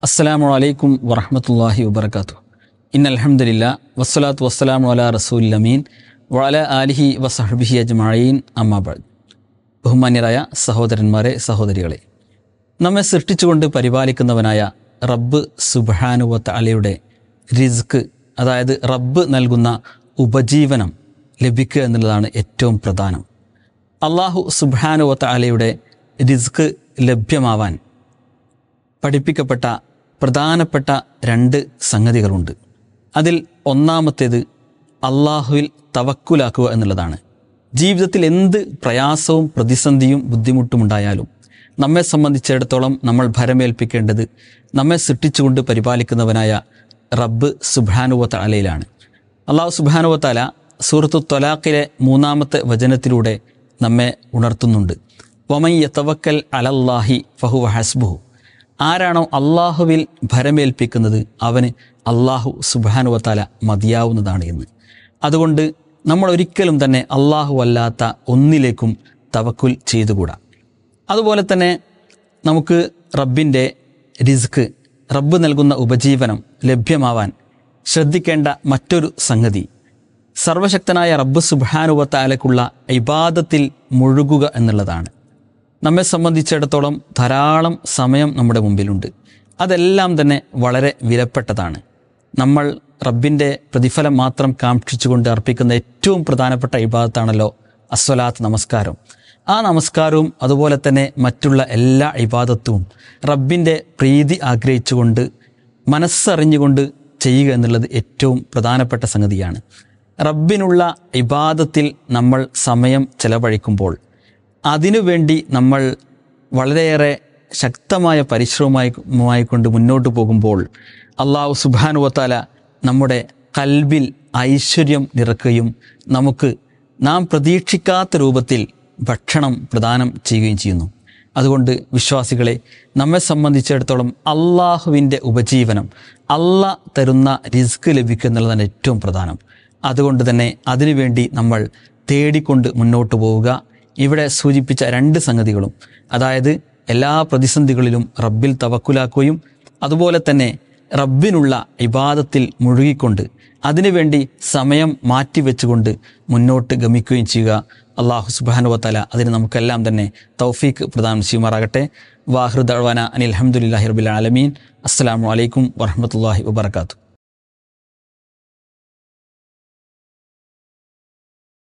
അസ്സലാമു അലൈക്കും വറഹ്മത്തുള്ളാഹി വബറകാതുഹു. ഇന്നൽ ഹംദുലില്ലാ വസ്സലാത്തു വസ്സലാമു അലാ റസൂലിൽ അമീൻ വഅലാ ആലിഹി വസഹ്ബിഹി അജ്മഈൻ. അമ്മാ ബഅദ്. ബഹുമാന്യരായ സഹോദരന്മാരെ, സഹോദരികളെ, നമ്മെ സൃഷ്ടിച്ചുകൊണ്ട് പരിപാലിക്കുന്നവനായ റബ്ബ് സുബ്ഹാനഹു വ തആലയുടെ റിസ്ക്, അതായത് റബ്ബ് നൽകുന്ന ഉപജീവനം ലഭിക്കുക എന്നുള്ളതാണ് ഏറ്റവും പ്രധാനം. അല്ലാഹു സുബ്ഹാനഹു വ തആലയുടെ റിസ്ക് ലഭ്യമാവാൻ പഠിപ്പിക്കപ്പെട്ട പ്രധാനപ്പെട്ട രണ്ട് സംഗതികളുണ്ട്. അതിൽ ഒന്നാമത്തേത് അള്ളാഹുവിൽ തവക്കുലാക്കുക എന്നുള്ളതാണ്. ജീവിതത്തിൽ എന്ത് പ്രയാസവും പ്രതിസന്ധിയും ബുദ്ധിമുട്ടുമുണ്ടായാലും നമ്മെ സംബന്ധിച്ചിടത്തോളം നമ്മൾ ഭരമേൽപ്പിക്കേണ്ടത് നമ്മെ സൃഷ്ടിച്ചുകൊണ്ട് പരിപാലിക്കുന്നവനായ റബ്ബ് സുബ്ഹാനഹു വ തആലയിലാണ്. അള്ളാഹു സുബ്ഹാനഹു വ തആല സൂറത്തു ത്വലാഖിലെ 3-ാമത്തെ വചനത്തിലൂടെ നമ്മെ ഉണർത്തുന്നുണ്ട്. വമൻ യതവക്കൽ അലല്ലാഹി ഫഹുവ ഹസ്ബുഹു. ആരാണോ അള്ളാഹുവിൽ ഭരമേൽപ്പിക്കുന്നത് അവന് അള്ളാഹു സുബ്ഹാനഹു വ തആല മതിയാവുന്നതാണ് എന്ന്. അതുകൊണ്ട് നമ്മൾ ഒരിക്കലും തന്നെ അള്ളാഹു അല്ലാത്ത ഒന്നിലേക്കും തവക്കുൽ ചെയ്തുകൂടാ. അതുപോലെ തന്നെ നമുക്ക് റബ്ബിൻ്റെ റിസ്ക്, റബ്ബ് നൽകുന്ന ഉപജീവനം ലഭ്യമാവാൻ ശ്രദ്ധിക്കേണ്ട മറ്റൊരു സംഗതി സർവശക്തനായ റബ്ബ് സുബ്ഹാനഹു വ തആലയ്ക്കുള്ള ഇബാദത്തിൽ മുഴുകുക എന്നുള്ളതാണ്. നമ്മെ സംബന്ധിച്ചിടത്തോളം ധാരാളം സമയം നമ്മുടെ മുമ്പിലുണ്ട്. അതെല്ലാം തന്നെ വളരെ വിലപ്പെട്ടതാണ്. നമ്മൾ റബ്ബിൻ്റെ പ്രതിഫലം മാത്രം കാക്ഷിച്ചുകൊണ്ട് അർപ്പിക്കുന്ന ഏറ്റവും പ്രധാനപ്പെട്ട ഇബാദത്താണല്ലോ അസ്വലാത്ത്, നമസ്കാരം. ആ നമസ്കാരവും അതുപോലെ തന്നെ മറ്റുള്ള എല്ലാ ഇബാദത്തും റബ്ബിൻ്റെ പ്രീതി ആഗ്രഹിച്ചുകൊണ്ട് മനസ്സറിഞ്ഞുകൊണ്ട് ചെയ്യുക എന്നുള്ളത് ഏറ്റവും പ്രധാനപ്പെട്ട സംഗതിയാണ്. റബ്ബിനുള്ള ഇബാദത്തിൽ നമ്മൾ സമയം ചെലവഴിക്കുമ്പോൾ അതിനുവേണ്ടി നമ്മൾ വളരെയേറെ ശക്തമായ പരിശ്രമമായി കൊണ്ട് മുന്നോട്ട് പോകുമ്പോൾ അള്ളാഹു സുബ്ഹാനഹു വ തആല നമ്മുടെ ഖൽബിൽ ഐശ്വര്യം നിറക്കുകയും നമുക്ക് നാം പ്രതീക്ഷിക്കാത്ത രൂപത്തിൽ ഭക്ഷണം പ്രദാനം ചെയ്യുകയും ചെയ്യുന്നു. അതുകൊണ്ട് വിശ്വാസികളെ, നമ്മെ സംബന്ധിച്ചിടത്തോളം അള്ളാഹുവിൻ്റെ ഉപജീവനം, അള്ളാഹ് തരുന്ന റിസ്ക് ലഭിക്കുക എന്നുള്ളതാണ് ഏറ്റവും പ്രധാനം. അതുകൊണ്ട് തന്നെ അതിനുവേണ്ടി നമ്മൾ തേടിക്കൊണ്ട് മുന്നോട്ട് പോവുക. ഇവിടെ സൂചിപ്പിച്ച രണ്ട് സംഗതികളും, അതായത് എല്ലാ പ്രതിസന്ധികളിലും റബ്ബിൽ തവക്കുലാക്കുകയും അതുപോലെ തന്നെ റബ്ബിനുള്ള ഇബാദത്തിൽ മുഴുകിക്കൊണ്ട് അതിനുവേണ്ടി സമയം മാറ്റിവെച്ചുകൊണ്ട് മുന്നോട്ട് ഗമിക്കുകയും ചെയ്യുക. അല്ലാഹു സുബ്ഹാനഹു വ തആല അതിന് നമുക്കെല്ലാം തന്നെ തൗഫീഖ് പ്രദാനം ചെയ്യുമാറാകട്ടെ. വാഹിറു ദഅ്വാനാ അനിൽ ഹംദുലില്ലാഹി റബ്ബിൽ ആലമീൻ. അസ്സലാമു അലൈക്കും വറഹ്മത്തുള്ളാഹി വബറകാതുഹു.